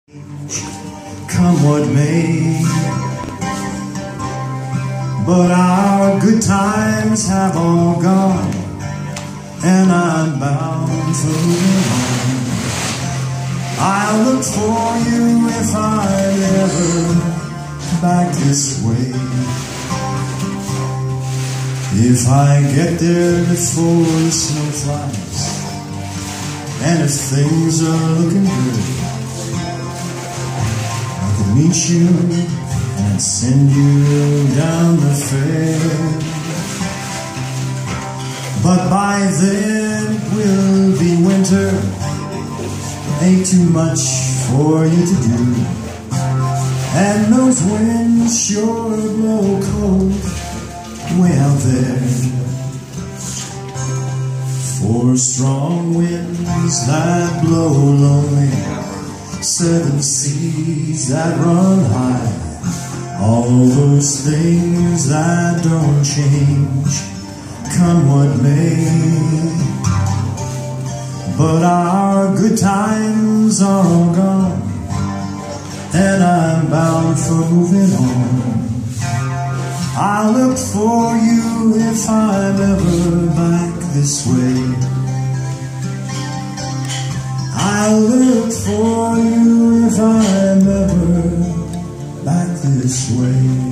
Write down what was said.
Come what may, but our good times have all gone, and I'm bound for moving on. I'll look for you if I'm ever back this way. If I get there before the snow flies, and if things are looking good, I could meet you and send you down the fair. But by then it will be winter, ain't too much for you to do, and those winds sure blow cold way out there. Four strong winds that blow lonely, seven seas that run high, all those things that don't change, come what may. But our good times are all gone, and I'm bound for moving on. I'll look for you if I'm ever back this way. I'll look for you if I'm ever back this way.